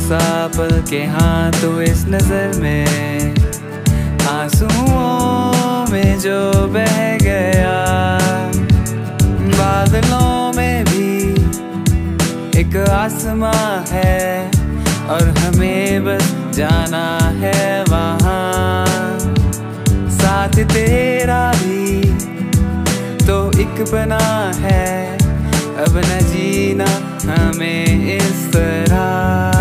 सा पल के हाँ तो इस नजर में आंसुओं में जो बह गया, बादलों में भी एक आसमां है और हमें बस जाना है वहाँ। साथ तेरा भी तो एक बना है, अब न जीना हमें इस तरह।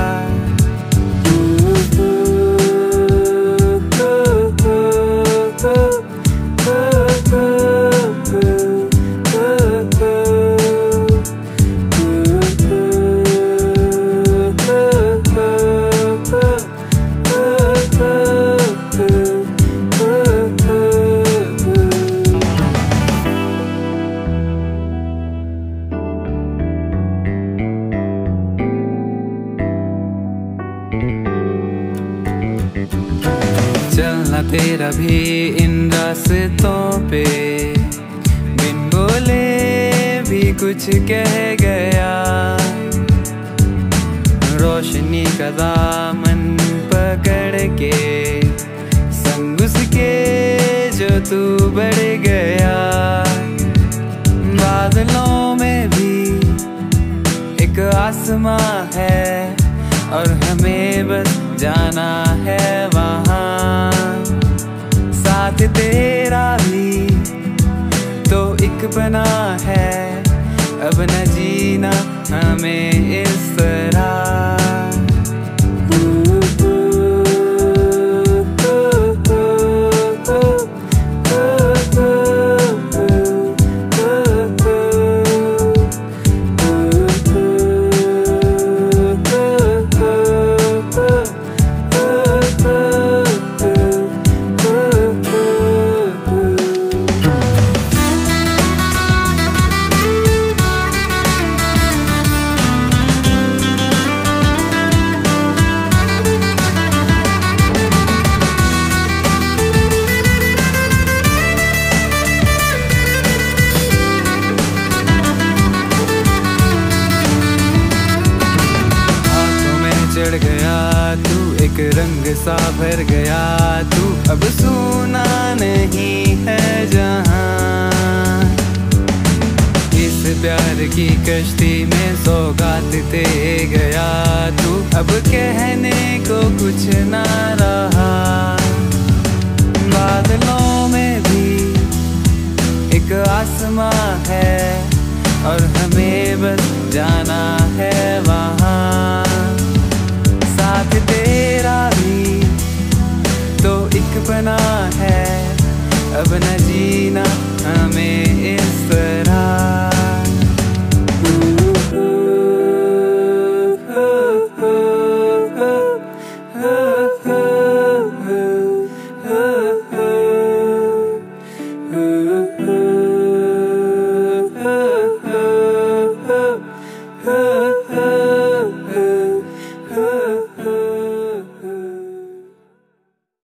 चलना तेरा भी इन रास्तों पे, बिन बोले भी कुछ कह गया। रोशनी का दामन पकड़ के संग उसके जो तू बढ़ गया। बादलों में भी एक आसमां है और हमें बस जाना है वहाँ। साथ तेरा भी तो एक बना है, अब न जीना हमें इस तरह। चढ़ गया तू एक रंग सा भर गया तू, अब सुना नहीं है जहां। इस प्यार की कश्ती में सौगात दे गया तू, अब कहने को कुछ ना रहा। बादलों में भी एक आसमां है और हमें बस जाना है वहाँ। साथ तेरा भी तो एक बना है, अब न